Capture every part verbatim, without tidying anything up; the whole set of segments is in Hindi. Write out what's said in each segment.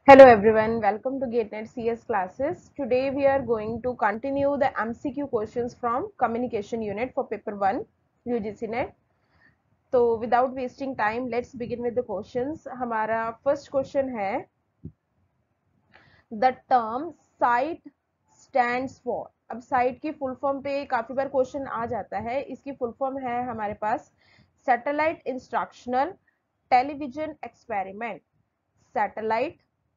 Hello everyone, welcome to GateNet C S classes. Today we are going to continue the M C Q questions from Communication Unit for Paper one U G C Net. तो without wasting time, let's begin with the questions. हमारा first question है the term site stands for. अब site की full form पे काफी बार question आ जाता है. इसकी full form है हमारे पास Satellite Instructional Television Experiment. Satellite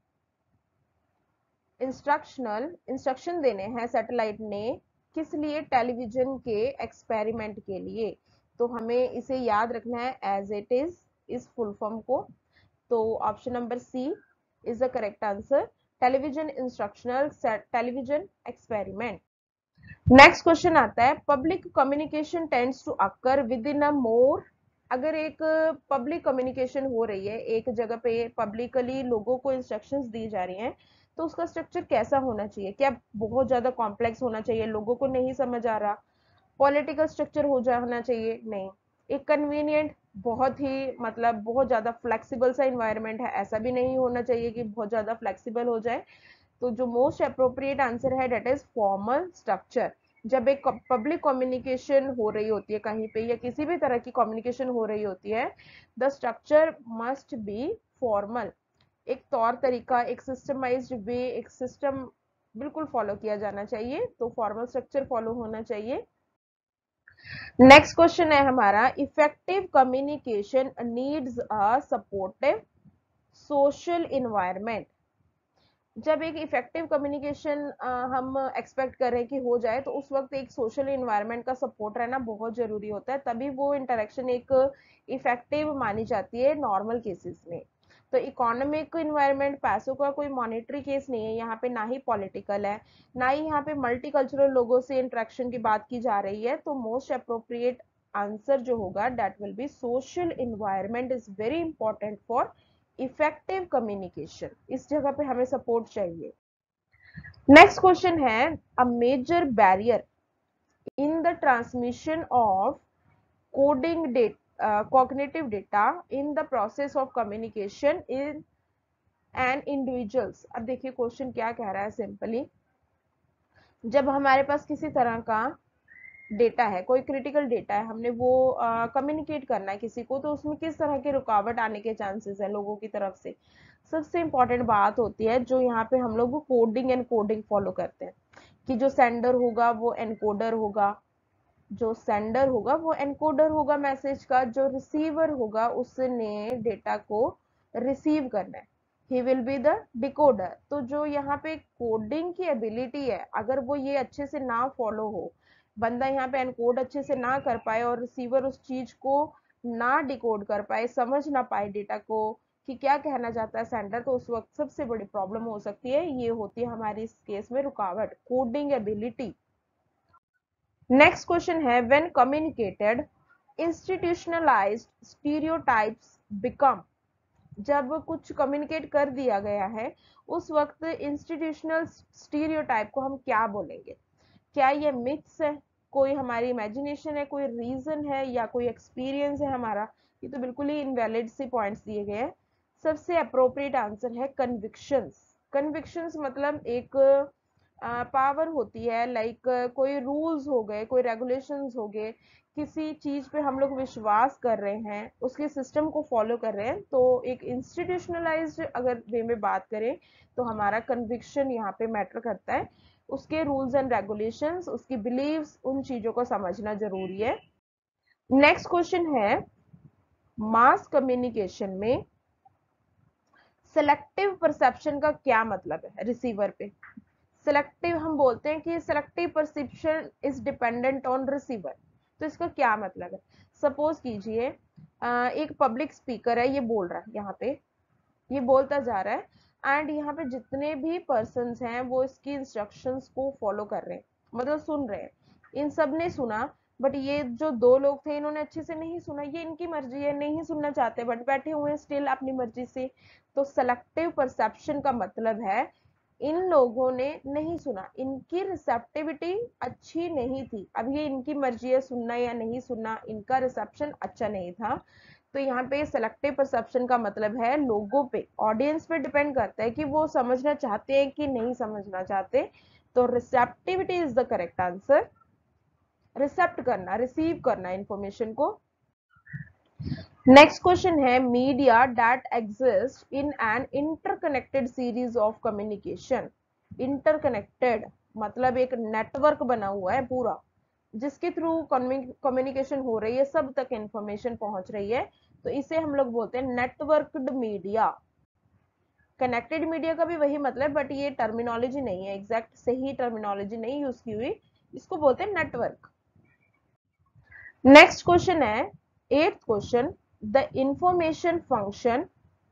instructional instruction देने हैं सैटेलाइट ने किस लिए, टेलीविजन के एक्सपेरिमेंट के लिए. तो हमें इसे याद रखना है एज इट इज इस फुल फॉर्म को. तो option number C is the correct answer, television instructional television experiment. Next question आता है public communication tends to occur within a more. अगर एक पब्लिक कम्युनिकेशन हो रही है, एक जगह पे पब्लिकली लोगों को इंस्ट्रक्शंस दी जा रही हैं, तो उसका स्ट्रक्चर कैसा होना चाहिए? क्या बहुत ज्यादा कॉम्प्लेक्स होना चाहिए, लोगों को नहीं समझ आ रहा? पॉलिटिकल स्ट्रक्चर हो जाना चाहिए? नहीं. एक कन्वीनियंट, बहुत ही मतलब बहुत ज्यादा फ्लेक्सिबल सा इन्वायरमेंट है, ऐसा भी नहीं होना चाहिए कि बहुत ज्यादा फ्लेक्सिबल हो जाए. तो जो मोस्ट अप्रोप्रिएट आंसर है डेट इज फॉर्मल स्ट्रक्चर. जब एक पब्लिक कम्युनिकेशन हो रही होती है कहीं पे, या किसी भी तरह की कम्युनिकेशन हो रही होती है, the structure must be formal. एक तौर तरीका, एक सिस्टमाइज्ड वे, एक सिस्टम बिल्कुल फॉलो किया जाना चाहिए. तो फॉर्मल स्ट्रक्चर फॉलो होना चाहिए. नेक्स्ट क्वेश्चन है हमारा effective communication needs a supportive social environment. जब एक इफेक्टिव कम्युनिकेशन हम एक्सपेक्ट करें कि हो जाए, तो उस वक्त एक सोशल इन्वायरमेंट का सपोर्ट रहना बहुत जरूरी होता है, तभी वो इंटरेक्शन एक इफेक्टिव मानी जाती है नॉर्मल केसेस में. तो इकोनॉमिक इन्वायरमेंट, पैसों का कोई मॉनेटरी केस नहीं है यहाँ पे, ना ही पॉलिटिकल है, ना ही यहाँ पे मल्टीकल्चरल लोगों से इंटरेक्शन की बात की जा रही है. तो मोस्ट अप्रोप्रिएट आंसर जो होगा that will be social environment is very important for effective communication. इस जगह पे हमें सपोर्ट चाहिए. नेक्स्ट क्वेश्चन है a major barrier in the transmission of coding data cognitive data in the process of communication in and individuals. अब देखिए क्वेश्चन क्या कह रहा है. सिंपली जब हमारे पास किसी तरह का डेटा है, कोई क्रिटिकल डेटा है, हमने वो कम्युनिकेट uh, करना है किसी को, तो उसमें किस तरह की रुकावट आने के चांसेस है लोगों की तरफ से. सबसे इंपॉर्टेंट बात होती है जो यहाँ पे हम लोग कोडिंग एंड कोडिंग फॉलो करते हैं, कि जो सेंडर होगा वो एनकोडर होगा, जो सेंडर होगा वो एनकोडर होगा मैसेज का, जो रिसीवर होगा उसने डेटा को रिसीव करना है, he will be the decoder. तो जो यहाँ पे कोडिंग की एबिलिटी है, अगर वो ये अच्छे से ना फॉलो हो, बंदा यहाँ पे एनकोड अच्छे से ना कर पाए और रिसीवर उस चीज को ना डिकोड कर पाए, समझ ना पाए डेटा को कि क्या कहना चाहता है सेंडर, तो उस वक्त सबसे बड़ी प्रॉब्लम हो सकती है. ये होती है हमारी इस केस में रुकावट, कोडिंग एबिलिटी. नेक्स्ट क्वेश्चन है when communicated institutionalised stereotypes become. जब कुछ कम्युनिकेट कर दिया गया है, उस वक्त इंस्टीट्यूशनल स्टीरियोटाइप को हम क्या बोलेंगे? क्या ये मिथ्स है, कोई हमारी इमेजिनेशन है, कोई रीजन है, या कोई एक्सपीरियंस है हमारा? ये तो बिल्कुल ही इनवैलिड से पॉइंट्स दिए गए हैं. सबसे अप्रोप्रिएट आंसर है कन्विक्शंस. कन्विक्शंस मतलब एक पावर होती है, लाइक कोई रूल्स हो गए, कोई रेगुलेशंस हो गए, किसी चीज पे हम लोग विश्वास कर रहे हैं, उसके सिस्टम को फॉलो कर रहे हैं. तो एक इंस्टीट्यूशनलाइज्ड अगर वे में बात करें, तो हमारा कन्विक्शन यहाँ पे मैटर करता है. उसके रूल्स एंड रेगुलेशंस, उसकी बिलीव्स, उन चीजों को समझना जरूरी है. नेक्स्ट क्वेश्चन है मास कम्युनिकेशन में सेलेक्टिव परसेप्शन का क्या मतलब है रिसीवर पे? सेलेक्टिव हम बोलते हैं कि selective perception is dependent on receiver. तो इसका क्या मतलब है? सपोज कीजिए एक पब्लिक स्पीकर है, ये बोल रहा है, यहाँ पे ये बोलता जा रहा है, एंड यहाँ पे जितने भी पर्सन हैं वो इसकी इंस्ट्रक्शंस को फॉलो कर रहे हैं, मतलब सुन रहे हैं. इन सब ने सुना, बट ये जो दो लोग थे इन्होंने अच्छे से नहीं सुना. ये इनकी मर्जी है, नहीं सुनना चाहते बट बैठे हुए हैं स्टिल अपनी मर्जी से. तो सेलेक्टिव परसेप्शन का मतलब है इन लोगों ने नहीं सुना, इनकी रिसेप्टिविटी अच्छी नहीं थी. अब ये इनकी मर्जी है सुनना या नहीं सुनना, इनका रिसेप्शन अच्छा नहीं था, तो यहाँ पे सेलेक्टिव परसेप्शन का मतलब है लोगों पे, ऑडियंस पे डिपेंड करता है कि वो समझना चाहते हैं कि नहीं समझना चाहते। तो receptivity is the correct answer. रिसेप्ट करना, रिसीव करना इंफॉर्मेशन को। नेक्स्ट क्वेश्चन है media that exist in an interconnected series of communication. Interconnected मतलब एक नेटवर्क बना हुआ है पूरा, जिसके थ्रू कम्युनिकेशन हो रही है, सब तक इंफॉर्मेशन पहुंच रही है, तो इसे हम लोग बोलते हैं नेटवर्क्ड मीडिया। कनेक्टेड मीडिया का भी वही मतलब, बट ये टर्मिनोलॉजी नहीं है, एग्जैक्ट सही टर्मिनोलॉजी नहीं यूज की हुई, इसको बोलते हैं नेटवर्क। नेक्स्ट क्वेश्चन है eighth question, the information function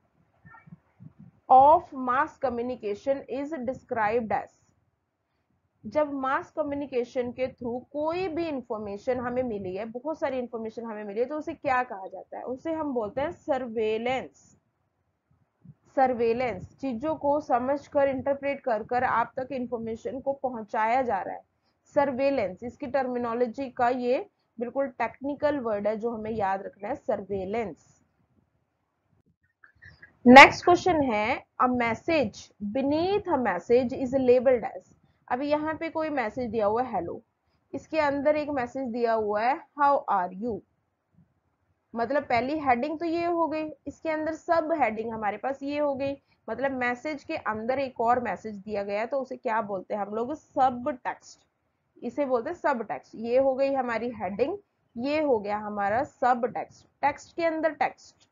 of mass communication is described as. जब मास कम्युनिकेशन के थ्रू कोई भी इंफॉर्मेशन हमें मिली है, बहुत सारी इंफॉर्मेशन हमें मिली है, तो उसे क्या कहा जाता है? उसे हम बोलते हैं सर्वेलेंस। सर्वेलेंस, चीजों को समझकर, इंटरप्रेट कर कर आप तक इंफॉर्मेशन को पहुंचाया जा रहा है, सर्वेलेंस। इसकी टर्मिनोलॉजी का ये बिल्कुल टेक्निकल वर्ड है जो हमें याद रखना है, सर्वेलेंस। नेक्स्ट क्वेश्चन है a message beneath a message is labelled as. अभी यहाँ पे कोई मैसेज दिया हुआ है हेलो, इसके अंदर एक मैसेज दिया हुआ है हाउ आर यू, मतलब पहली हेडिंग तो ये हो गई, इसके अंदर सब हेडिंग हमारे पास ये हो गई, मतलब मैसेज के अंदर एक और मैसेज दिया गया, तो उसे क्या बोलते हैं हम लोग? सब टेक्स्ट। इसे बोलते हैं सब टेक्स्ट। ये हो गई हमारी हेडिंग, ये हो गया हमारा सब टेक्स्ट, टेक्स्ट के अंदर टेक्स्ट।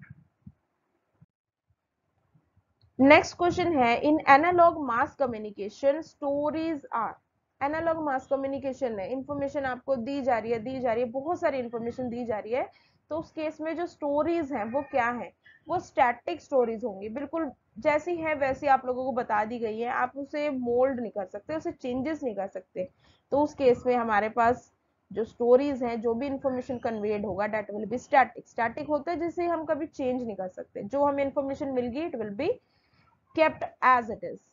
नेक्स्ट क्वेश्चन है in analogue mass communication stories are. Analogue mass communication में इंफॉर्मेशन आपको दी जा रही है, दी जा रही है, बहुत सारी इंफॉर्मेशन दी जा रही है, तो उस केस में जो स्टोरीज हैं वो क्या है? वो स्टैटिक स्टोरीज होंगी, बिल्कुल जैसी है वैसी आप लोगों को बता दी गई है, आप उसे मोल्ड नहीं कर सकते, उसे चेंजेस नहीं कर सकते। तो उस केस में हमारे पास जो स्टोरीज हैं, जो भी इंफॉर्मेशन कन्वेड होगा that will be static. Static होता है जिसे हम कभी चेंज नहीं कर सकते, जो हमें इंफॉर्मेशन मिल गई it will be kept as it is.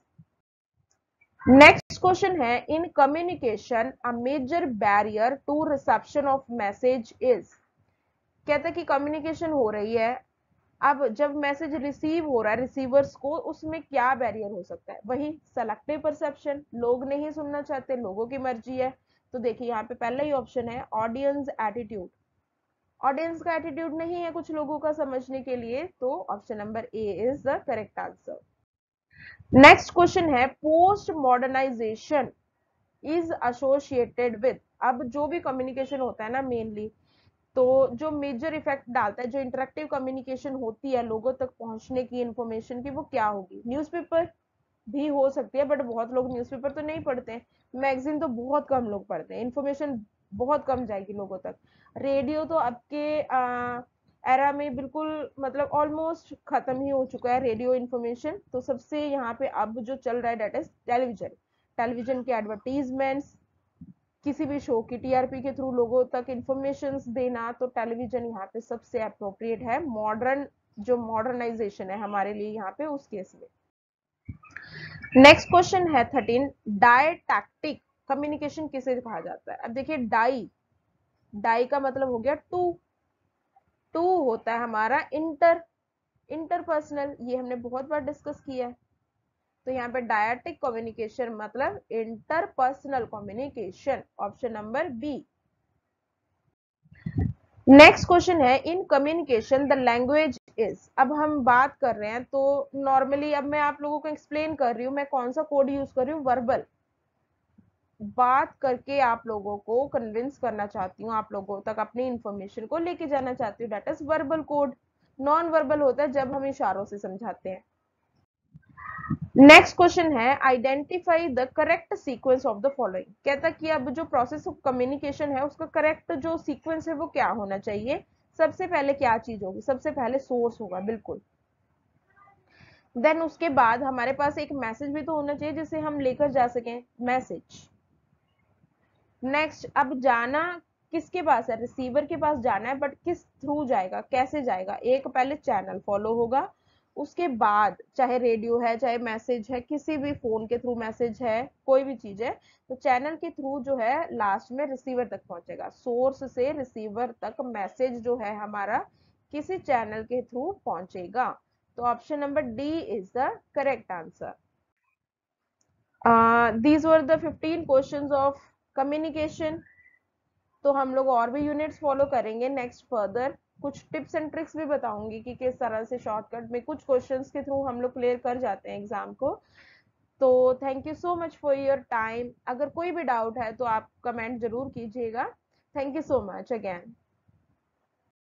Next question है in communication a major barrier to reception of message is. कहता है कि कम्युनिकेशन हो रही है, अब जब मैसेज रिसीव हो रहा है रिसीवर्स को, उसमें क्या बैरियर हो सकता है? वही सेलेक्टिव परसेप्शन, लोग नहीं सुनना चाहते, लोगों की मर्जी है। तो देखिए यहाँ पे पहला ही ऑप्शन है ऑडियंस एटीट्यूड। ऑडियंस का एटीट्यूड नहीं है कुछ लोगों का समझने के लिए, तो option number A is the correct answer. Next question है post modernisation is associated with. अब जो भी कम्युनिकेशन होता है ना मेनली, तो जो मेजर इफेक्ट डालता है, जो इंटरेक्टिव कम्युनिकेशन होती है लोगों तक पहुंचने की इंफॉर्मेशन की, वो क्या होगी? न्यूज़पेपर भी हो सकती है, बट बहुत लोग न्यूज़पेपर तो नहीं पढ़ते हैं, मैगजीन तो बहुत कम लोग पढ़ते हैं, इंफॉर्मेशन बहुत कम जाएगी लोगों तक। रेडियो तो अब के एरा में बिल्कुल मतलब ऑलमोस्ट खत्म ही हो चुका है रेडियो इंफॉर्मेशन। तो सबसे यहाँ पे अब जो चल रहा है डेट इज टेलीविजन। टेलीविजन के एडवर्टीजमेंट्स, किसी भी शो की टीआरपी के थ्रू लोगों तक इंफॉर्मेशन देना, तो टेलीविजन यहाँ पे सबसे अप्रोप्रिएट है। मॉडर्न जो मॉडर्नाइजेशन है हमारे लिए यहाँ पे उस केस में। नेक्स्ट क्वेश्चन है थर्टीन, डायटैक्टिक कम्युनिकेशन किसे कहा जाता है? अब देखिए डाई, डाई का मतलब हो गया टू, टू होता है हमारा इंटर, इंटरपर्सनल, ये हमने बहुत बार डिस्कस किया है। तो यहाँ पे डायटैक्टिक कम्युनिकेशन मतलब interpersonal communication, option number B. Next question है in communication the language is. अब हम बात कर रहे हैं, तो नॉर्मली अब मैं आप लोगों को एक्सप्लेन कर रही हूँ, मैं कौन सा कोड यूज कर रही हूँ? वर्बल। बात करके आप लोगों को कन्विंस करना चाहती हूँ, आप लोगों तक अपनी इंफॉर्मेशन को लेके जाना चाहती हूँ, that is verbal code. Non verbal होता है जब हम इशारों से समझाते हैं। नेक्स्ट क्वेश्चन है identify the correct sequence of the following. कहता कि अब जो प्रोसेस ऑफ कम्युनिकेशन है उसका करेक्ट जो सीक्वेंस है वो क्या होना चाहिए? सबसे पहले क्या चीज होगी? सबसे पहले सोर्स होगा, बिल्कुल। देन उसके बाद हमारे पास एक मैसेज भी तो होना चाहिए जिसे हम लेकर जा सकें, मैसेज। नेक्स्ट अब जाना किसके पास है? रिसीवर के पास जाना है, बट किस थ्रू जाएगा, कैसे जाएगा? एक पहले चैनल फॉलो होगा, उसके बाद चाहे रेडियो है, चाहे मैसेज है, किसी भी फोन के थ्रू मैसेज है, कोई भी चीज है, तो चैनल के थ्रू जो है लास्ट में रिसीवर तक पहुंचेगा। सोर्स से रिसीवर तक मैसेज जो है हमारा किसी चैनल के थ्रू पहुंचेगा। तो option number D is the correct answer. These were the fifteen questions of communication. तो हम लोग और भी यूनिट्स फॉलो करेंगे नेक्स्ट फर्दर। कुछ टिप्स एंड ट्रिक्स भी बताऊंगी कि किस तरह से शॉर्टकट में कुछ क्वेश्चंस के थ्रू हम लोग क्लियर कर जाते हैं एग्जाम को। तो thank you so much for your time. अगर कोई भी डाउट है तो आप कमेंट जरूर कीजिएगा। Thank you so much again.